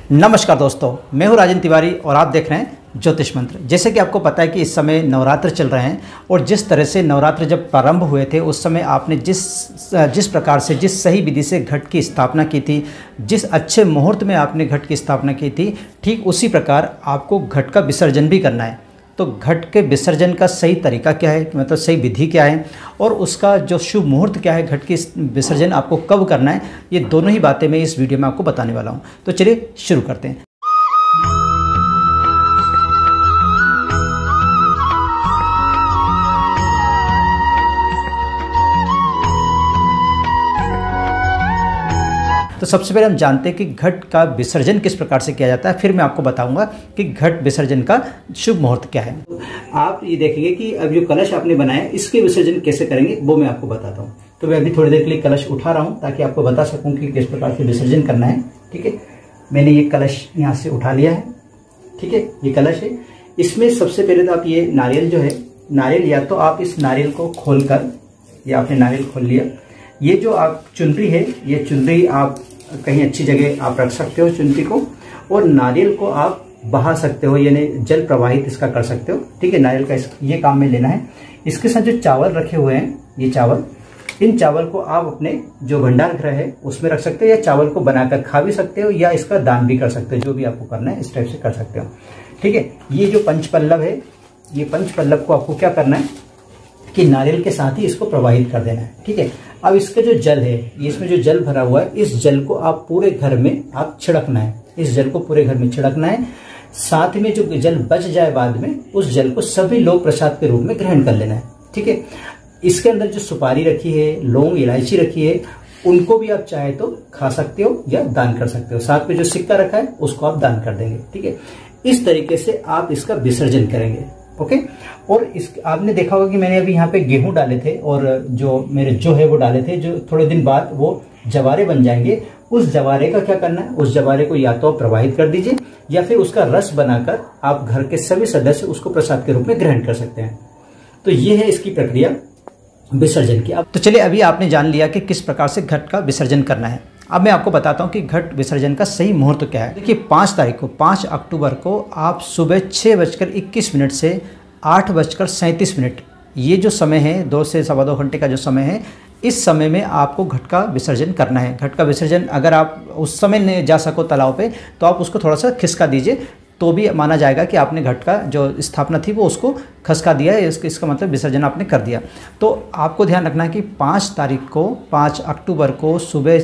नमस्कार दोस्तों, मैं हूं राजन तिवारी और आप देख रहे हैं ज्योतिष मंत्र। जैसे कि आपको पता है कि इस समय नवरात्र चल रहे हैं और जिस तरह से नवरात्र जब प्रारंभ हुए थे उस समय आपने जिस प्रकार से जिस सही विधि से घट की स्थापना की थी, जिस अच्छे मुहूर्त में आपने घट की स्थापना की थी, ठीक उसी प्रकार आपको घट का विसर्जन भी करना है। तो घट के विसर्जन का सही तरीका क्या है, मतलब सही विधि क्या है और उसका जो शुभ मुहूर्त क्या है, घट की विसर्जन आपको कब करना है, ये दोनों ही बातें मैं इस वीडियो में आपको बताने वाला हूँ। तो चलिए शुरू करते हैं। तो सबसे पहले हम जानते हैं कि घट का विसर्जन किस प्रकार से किया जाता है, फिर मैं आपको बताऊंगा कि घट विसर्जन का शुभ मुहूर्त क्या है। आप ये देखेंगे कि अब जो कलश आपने बनाया इसके विसर्जन कैसे करेंगे वो मैं आपको बताता हूँ। तो मैं अभी थोड़ी देर के लिए कलश उठा रहा हूँ ताकि आपको बता सकूँ कि किस प्रकार से विसर्जन करना है। ठीक है, मैंने ये कलश यहाँ से उठा लिया है। ठीक है, ये कलश है। इसमें सबसे पहले तो आप ये नारियल जो है, नारियल या तो आप इस नारियल को खोल कर, या आपने नारियल खोल लिया, ये जो आप चुनरी है, ये चुनरी आप कहीं अच्छी जगह आप रख सकते हो चुनरी को, और नारियल को आप बहा सकते हो, यानी जल प्रवाहित इसका कर सकते हो। ठीक है, नारियल का ये काम में लेना है। इसके साथ जो चावल रखे हुए हैं, ये चावल, इन चावल को आप अपने जो भंडार गृह है उसमें रख सकते हो, या चावल को बनाकर खा भी सकते हो, या इसका दान भी कर सकते हो। जो भी आपको करना है इस टाइप से कर सकते हो। ठीक है, ये जो पंचपल्लव है, ये पंचपल्लव को आपको क्या करना है कि नारियल के साथ ही इसको प्रवाहित कर देना है। ठीक है, अब इसका जो जल है, इसमें जो जल भरा हुआ है, इस जल को आप पूरे घर में आप छिड़कना है। इस जल को पूरे घर में छिड़कना है। साथ में जो जल बच जाए बाद में, उस जल को सभी लोग प्रसाद के रूप में ग्रहण कर लेना है। ठीक है, इसके अंदर जो सुपारी रखी है, लौंग इलायची रखी है, उनको भी आप चाहे तो खा सकते हो या दान कर सकते हो। साथ में जो सिक्का रखा है उसको आप दान कर देंगे। ठीक है, इस तरीके से आप इसका विसर्जन करेंगे। ओके, और इस आपने देखा होगा कि मैंने अभी यहाँ पे गेहूं डाले थे और जो मेरे जो है वो डाले थे, जो थोड़े दिन बाद वो जवारे बन जाएंगे। उस जवारे का क्या करना है, उस जवारे को या तो प्रवाहित कर दीजिए या फिर उसका रस बनाकर आप घर के सभी सदस्य उसको प्रसाद के रूप में ग्रहण कर सकते हैं। तो ये है इसकी प्रक्रिया विसर्जन की। अब तो चलिए, अभी आपने जान लिया कि किस प्रकार से घट का विसर्जन करना है। अब मैं आपको बताता हूं कि घट विसर्जन का सही मुहूर्त क्या है। देखिए, 5 तारीख को, 5 अक्टूबर को आप सुबह 6:21 से 8:37, ये जो समय है, 2 से सवा 2 घंटे का जो समय है, इस समय में आपको घट का विसर्जन करना है। घट का विसर्जन अगर आप उस समय नहीं जा सको तालाब पे, तो आप उसको थोड़ा सा खिसका दीजिए, तो भी माना जाएगा कि आपने घट का जो स्थापना थी वो उसको खसका दिया है। इसका मतलब विसर्जन आपने कर दिया। तो आपको ध्यान रखना है कि 5 तारीख को, 5 अक्टूबर को सुबह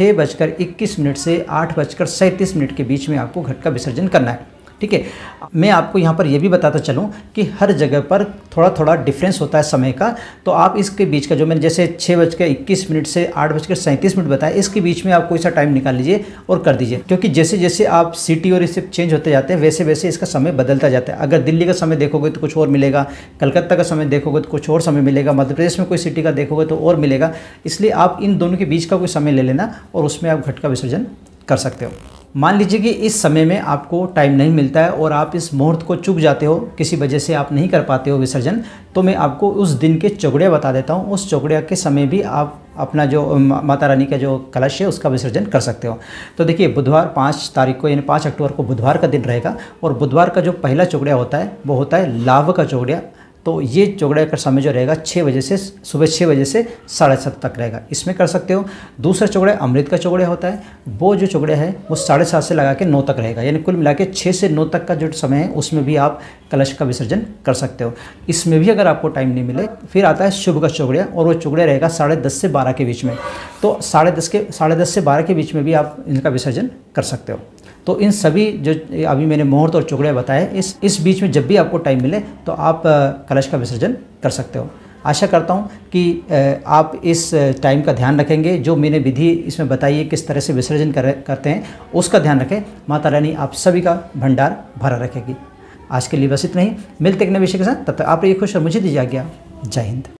6:21 से 8:37 के बीच में आपको घट का विसर्जन करना है। ठीक है, मैं आपको यहाँ पर यह भी बताता चलूँ कि हर जगह पर थोड़ा थोड़ा डिफरेंस होता है समय का। तो आप इसके बीच का जो मैंने जैसे 6:21 से 8:37 बताया, इसके बीच में आप कोई सा टाइम निकाल लीजिए और कर दीजिए, क्योंकि जैसे जैसे आप सिटी और इससे चेंज होते जाते हैं वैसे वैसे इसका समय बदलता जाता है। अगर दिल्ली का समय देखोगे तो कुछ और मिलेगा, कलकत्ता का समय देखोगे तो कुछ और समय मिलेगा, मध्य प्रदेश में कोई सिटी का देखोगे तो और मिलेगा। इसलिए आप इन दोनों के बीच का कोई समय ले लेना और उसमें आप घट का विसर्जन कर सकते हो। मान लीजिए कि इस समय में आपको टाइम नहीं मिलता है और आप इस मुहूर्त को चूक जाते हो, किसी वजह से आप नहीं कर पाते हो विसर्जन, तो मैं आपको उस दिन के चौगड़िया बता देता हूँ। उस चौगड़िया के समय भी आप अपना जो माता रानी का जो कलश है उसका विसर्जन कर सकते हो। तो देखिए, बुधवार 5 तारीख को यानी 5 अक्टूबर को बुधवार का दिन रहेगा, और बुधवार का जो पहला चौगड़िया होता है वो होता है लाभ का चौगड़िया। तो ये चौगड़िया का समय जो रहेगा 6 बजे से, सुबह 6 बजे से 7:30 तक रहेगा, इसमें कर सकते हो। दूसरा चौगड़िया अमृत का चौगड़िया होता है। वो जो चौगड़िया है वो 7:30 से लगा के 9 तक रहेगा, यानी कुल मिला के 6 से 9 तक का जो समय है उसमें भी आप कलश का विसर्जन कर सकते हो। इसमें भी अगर आपको टाइम नहीं मिले, फिर आता है शुभ का चौगड़िया, और वो चौगड़िया रहेगा 10:30 से 12 के बीच में। तो 10:30 से 12 के बीच में भी आप इनका विसर्जन कर सकते हो। तो इन सभी जो अभी मैंने मुहूर्त और चौगड़िया बताए, इस बीच में जब भी आपको टाइम मिले तो आप कलश का विसर्जन कर सकते हो। आशा करता हूँ कि आप इस टाइम का ध्यान रखेंगे। जो मैंने विधि इसमें बताई है किस तरह से विसर्जन करते हैं, उसका ध्यान रखें। माता रानी आप सभी का भंडार भरा रखेगी। आज के लिए बस इतना ही। मिलते एक नए विषय के साथ, तब तक आप रहिए खुश और मुझे दीजिए आज्ञा। जय हिंद।